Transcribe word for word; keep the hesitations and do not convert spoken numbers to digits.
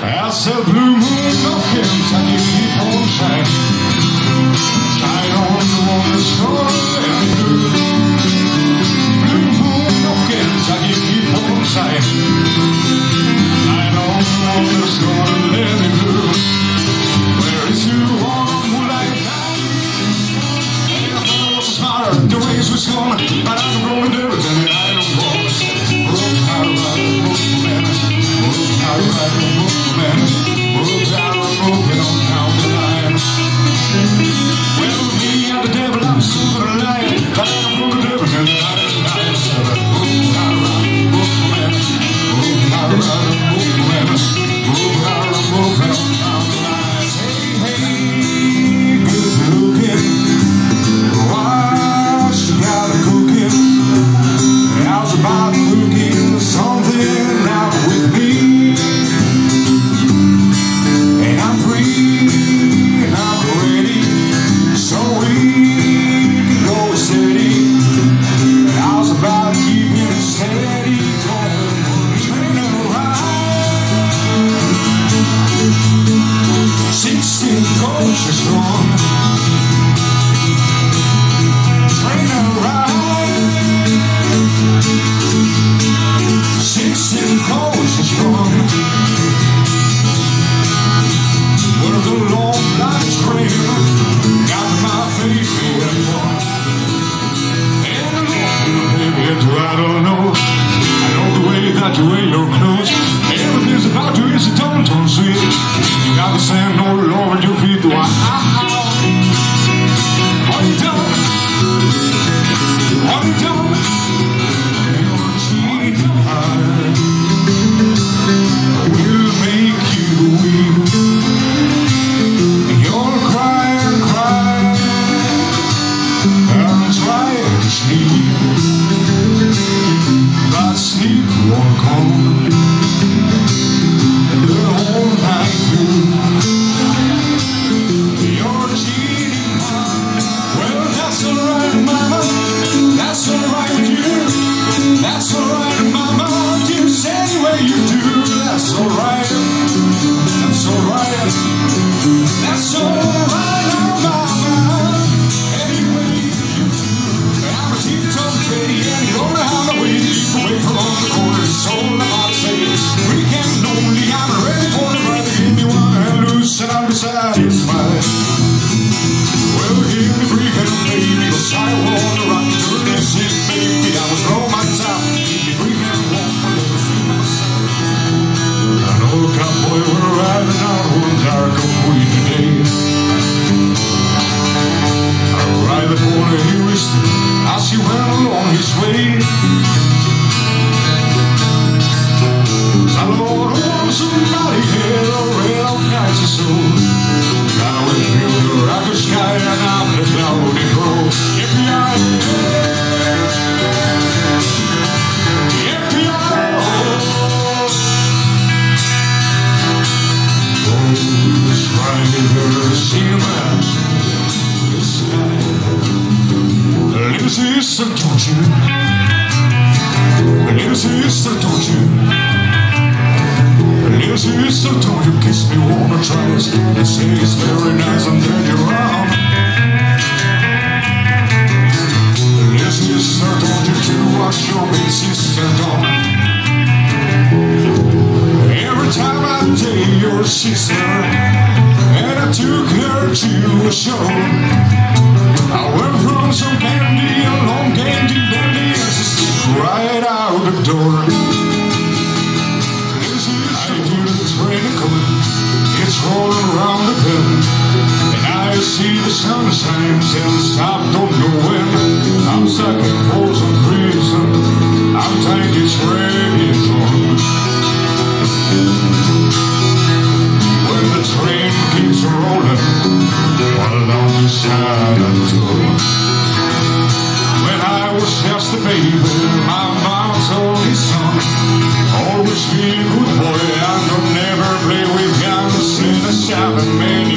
As the blue moon of Kentucky keep on shining, shine on the wondrous sun and blue. Blue moon of Kentucky keep on shining, shine on the wondrous sun and blue. Where is you on a moonlight night? And I thought I was smarter, the ways was gone, but I'm going to do it and I don't want to stay. Move out of the movement, move out of the movement. Move down, moving on down the line. Well, me and the devil, I'm super lying, but I'm gonna do it and I don't lie. So move around, movement, move around, movement, move around, moving on down the line. Hey, hey, good looking, what you got cooking? How's about cooking something out with me? I don't know, I know the way that you wear your clothes. Everything's about you is a tone tone sweet. You got the sand all over your feet. Wow, what you done? What you done? Your cheating heart will make you weep. You'll cry and cry and try to sleep. But sleep won't come the whole night through. You're cheating, well that's alright mama, that's alright with you, that's alright mama, you say what you do, that's alright, that's alright, that's alright oh mama, anyway you do, I'm a teetotum kitty and you're gonna have a way. Away from all the corners, it's all I'm about to say. Weekend lonely, I'm ready for the ride. Give me one and loose and I'll be satisfied. Well, give me freaking baby, cause I wanna rock to this it, baby. I was throw my top, give me freaking walk a little free myself. I know a cowboy we're riding out one dark of weed today. I ride the corner he wished as he went along his way. I Lord, want somebody here, a real nice soul. Now with you, the rocket sky, and I'm the cloudy crow. Yippee-yi, yippee-yi, those riders see my sky. Little sister, don't you? Little sister, don't you? Little sister, don't you kiss me, wanna try it? They say it's very nice and then you're wrong. Little sister, don't you do what your big sister done? Every time I date your sister and I took her to a show, I went from some candy, a long candy dandy, and she slipped right out the door. It's rolling around the bend, and I see the sun shines and I don't know when. I'm stuck in frozen prison, I'm think it's ready to run. When the train keeps rolling along the side of the door. When I was just a baby, my mom told me, son, always be a good boy and don't never play with guns in a seven man.